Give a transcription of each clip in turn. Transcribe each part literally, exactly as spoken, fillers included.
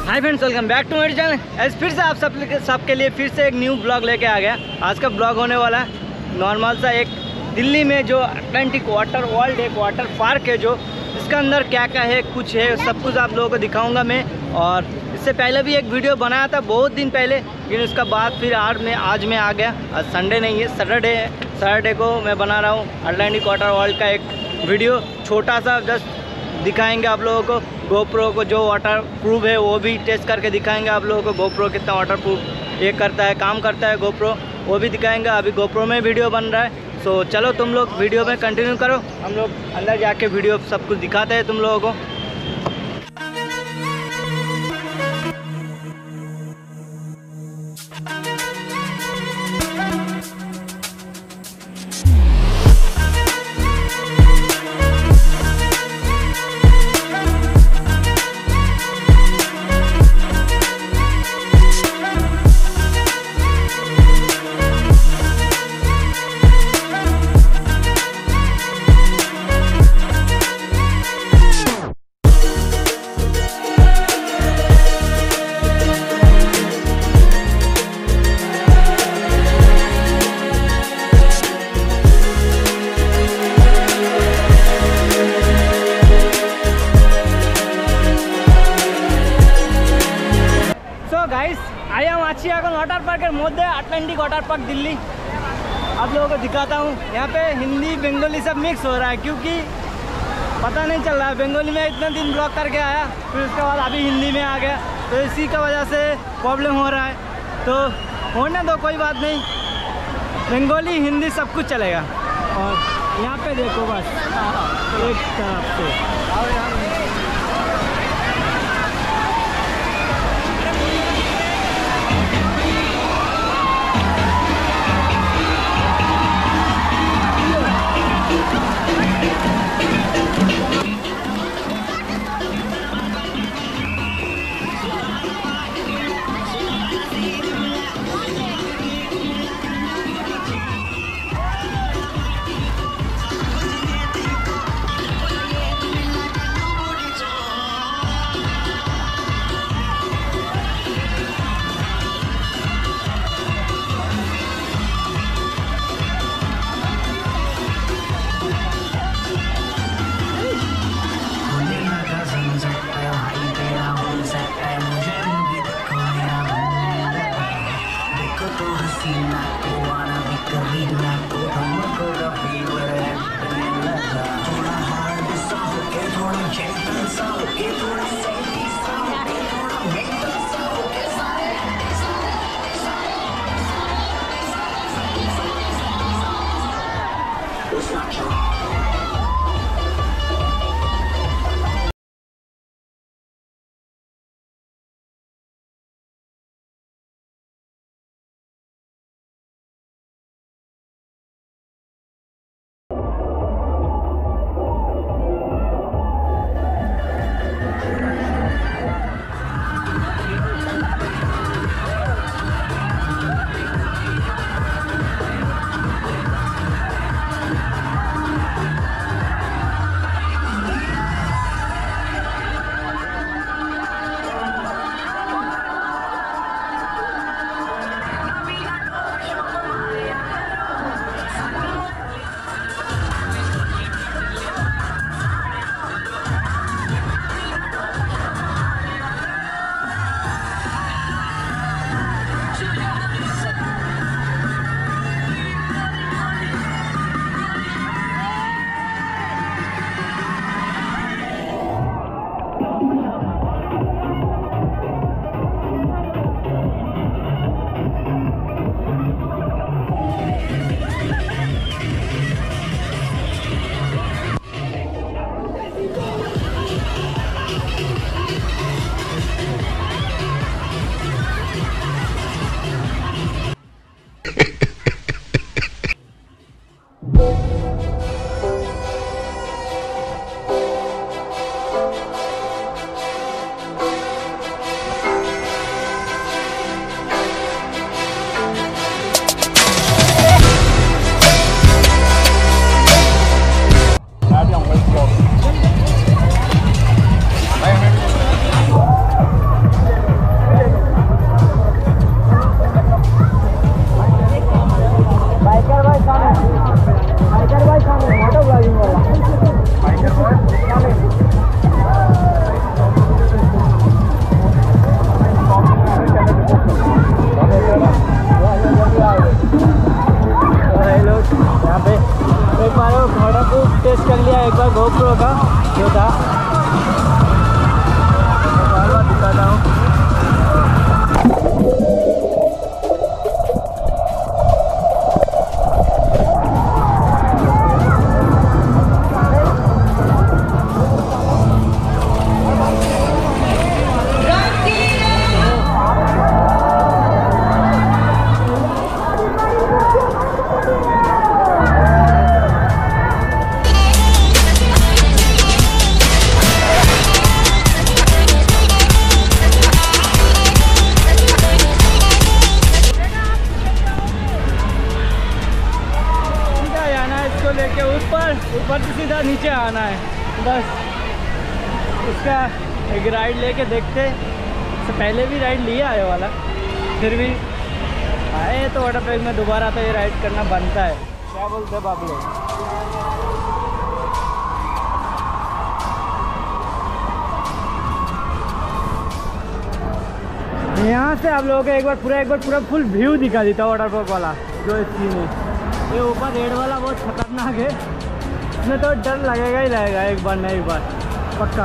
Hi friends, welcome back to मेरे channel. आज फिर से आप सब सबके लिए फिर से एक न्यू ब्लॉग लेके आ गया। आज का ब्लॉग होने वाला है नॉर्मल सा, एक दिल्ली में जो अटलांटिक वाटर वर्ल्ड एक वाटर पार्क है, जो इसके अंदर क्या क्या है, कुछ है, सब कुछ आप लोगों को दिखाऊंगा मैं। और इससे पहले भी एक वीडियो बनाया था बहुत दिन पहले, लेकिन उसका बाद फिर आज मैं आज मैं आ गया। आज संडे नहीं है, सैटरडे है। सैटरडे को मैं बना रहा हूँ अटलांटिक वाटर वर्ल्ड का एक वीडियो, छोटा सा, जस्ट दिखाएंगे आप लोगों को। गोप्रो को जो वाटर प्रूफ है वो भी टेस्ट करके दिखाएंगे आप लोगों को। गोप्रो कितना वाटर प्रूफ ये करता है, काम करता है गोप्रो, वो भी दिखाएंगे। अभी गोप्रो में वीडियो बन रहा है, सो चलो तुम लोग वीडियो में कंटिन्यू करो। हम लोग अंदर जाके वीडियो सब कुछ दिखाते हैं तुम लोगों को। गाइस, आई एम आची এখন वाटर पार्कर मध्य अटलांटिक वाटर पार्क दिल्ली। आप लोगों को दिखाता हूँ। यहाँ पे हिंदी बंगाली सब मिक्स हो रहा है, क्योंकि पता नहीं चल रहा है। बंगाली में इतना दिन ब्लॉक करके आया, फिर उसके बाद अभी हिंदी में आ गया, तो इसी का वजह से प्रॉब्लम हो रहा है। तो होने दो, कोई बात नहीं, बंगाली हिंदी सब कुछ चलेगा। और यहाँ पे देखो बस एक तरफ से ऊपर से सीधा नीचे आना है बस। उसका एक राइड लेके देखते। इससे पहले भी राइड लिया है वाला, फिर भी आए तो वाटर पार्क में दोबारा तो ये राइड करना बनता है। क्या बोलते हैं आप लोग? यहाँ से आप लोगों को एक बार पूरा एक बार पूरा फुल व्यू दिखा देता है वाटर पार्क वाला जो सीन है। ये ऊपर रेड वाला बहुत खतरनाक है, इसमें तो डर लगेगा ही लगेगा एक बार नहीं, एक बार पक्का।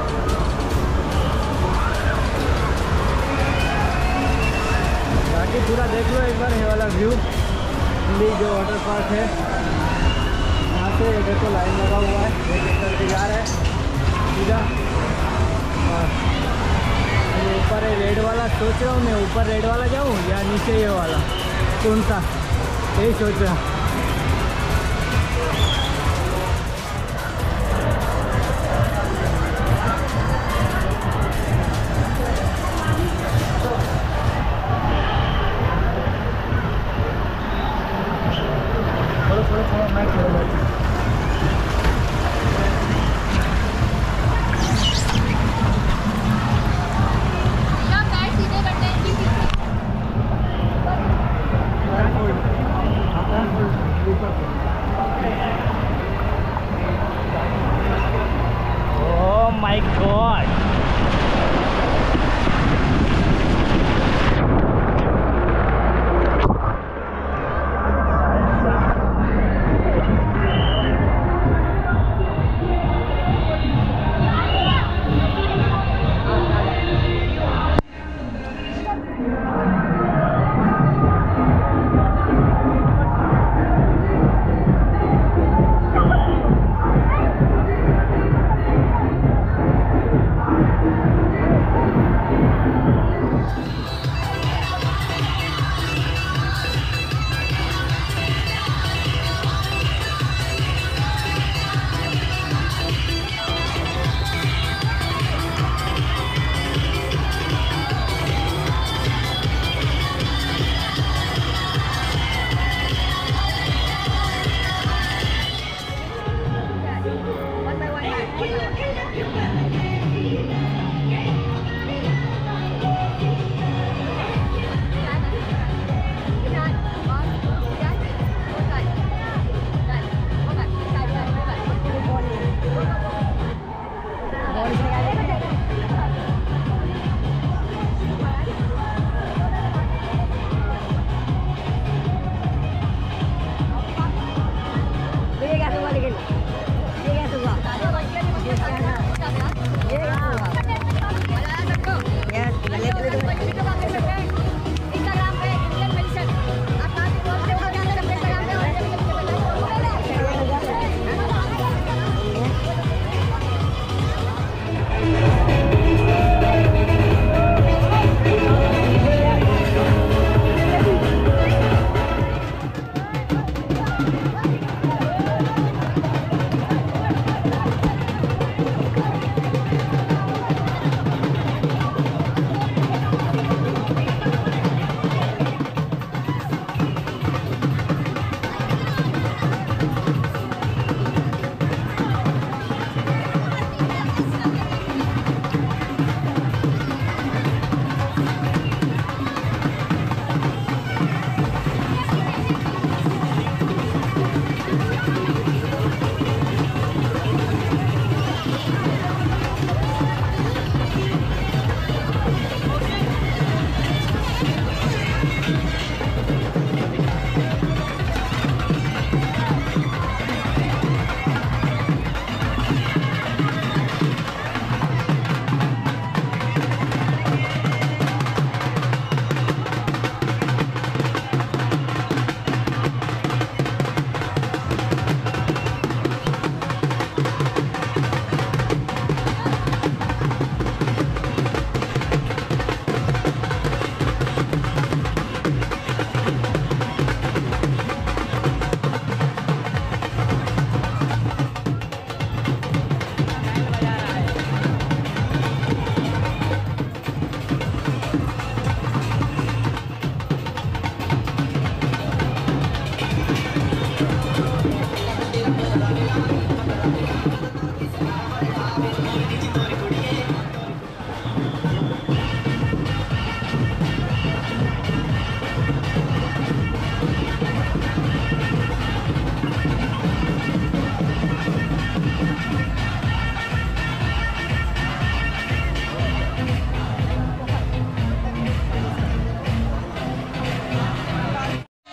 बाकी पूरा देख लो एक बार ये वाला व्यू, दिल्ली जो वाटर पार्क है। यहाँ से देखो लाइन लगा हुआ है, एक करके जा रहा है सीधा। और ऊपर है रेड वाला, सोच रहा हूँ मैं ऊपर रेड वाला जाऊँ या नीचे ये वाला, कौन सा यही सोच रहा हूँ। थोड़ा थोड़ा थोड़ा मैं खेल Oh my God!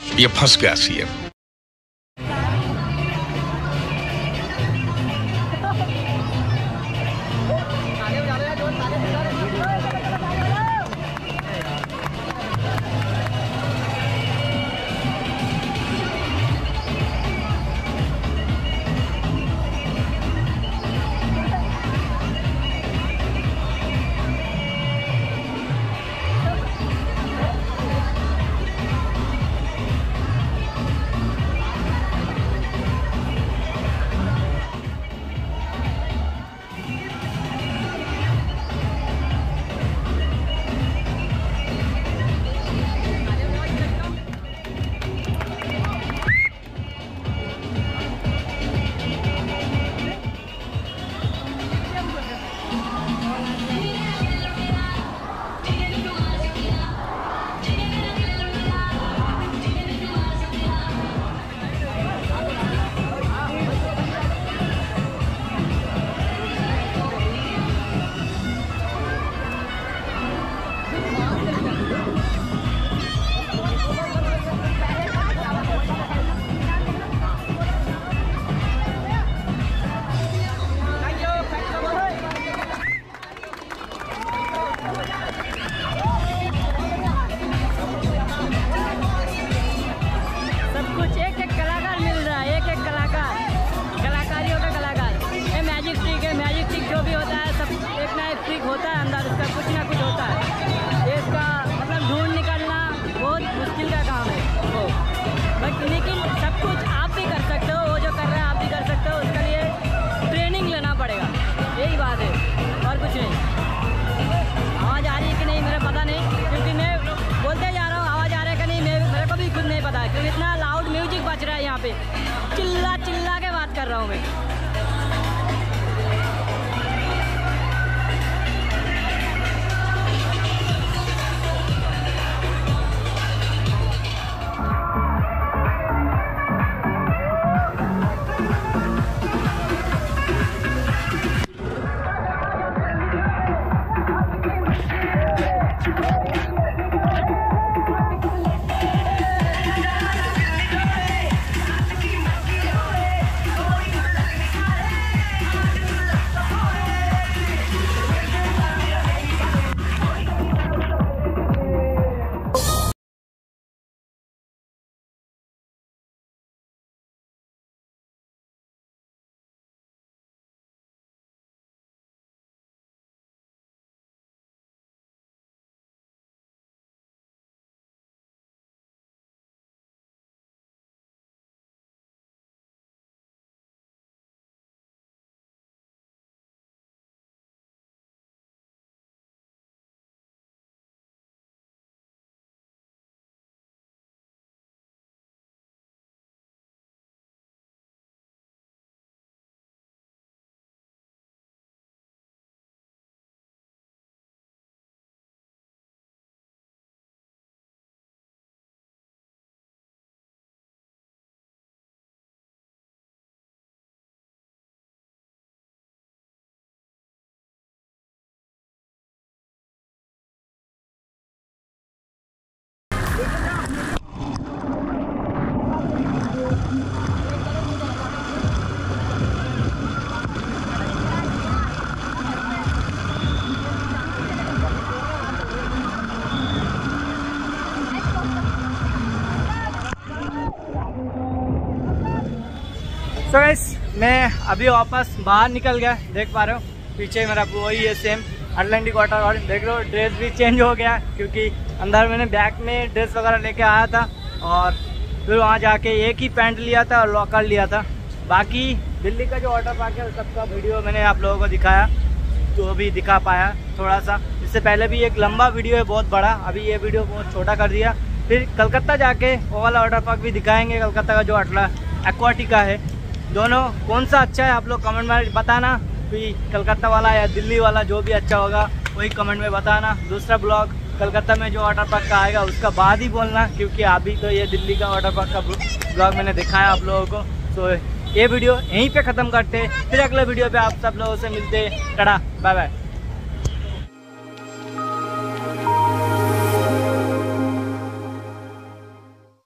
ये फंस गया सीएम। होता है अंदर, इसका कुछ ना कुछ होता है। इसका मतलब ढूंढ निकालना बहुत मुश्किल का काम है वो, बट लेकिन सब कुछ आप भी कर सकते हो, वो जो कर रहे हैं आप भी कर सकते हो। उसके लिए ट्रेनिंग लेना पड़ेगा, यही बात है और कुछ नहीं। आवाज़ आ रही है कि नहीं मेरा पता नहीं, क्योंकि मैं बोलते जा रहा हूँ आवाज़ आ रहा है कि नहीं मैं मेरे को भी खुद नहीं पता, क्योंकि इतना लाउड म्यूजिक बज रहा है यहाँ पे, चिल्ला चिल्ला के बात कर रहा हूँ मैं। सो so गाइस मैं अभी वापस बाहर निकल गया, देख पा रहे हो पीछे मेरा वही है सेम अटलांटिक वाटर। और देख लो ड्रेस भी चेंज हो गया, क्योंकि अंदर मैंने बैग में ड्रेस वगैरह लेके आया था और फिर वहाँ जाके एक ही पैंट लिया था और लॉकर लिया था। बाकी दिल्ली का जो वाटर पार्क है सबका वीडियो मैंने आप लोगों को दिखाया, जो भी दिखा पाया थोड़ा सा। इससे पहले भी एक लंबा वीडियो है बहुत बड़ा, अभी ये वीडियो बहुत छोटा कर दिया। फिर कलकत्ता जाके वो वाला वाटर पार्क भी दिखाएंगे, कलकत्ता का जो अटला एक्वाटिका है। दोनों कौन सा अच्छा है आप लोग कमेंट में बताना, कि कलकत्ता वाला या दिल्ली वाला, जो भी अच्छा होगा वही कमेंट में बताना। दूसरा ब्लॉग कलकत्ता में जो वाटर पार्क का आएगा उसका बाद ही बोलना, क्योंकि अभी तो ये दिल्ली का वाटर पार्क का ब्लॉग मैंने दिखाया आप लोगों को। तो ये वीडियो यहीं पे ख़त्म करते हैं, फिर अगले वीडियो पे आप सब लोगों से मिलते हैं। Ta ta bye bye.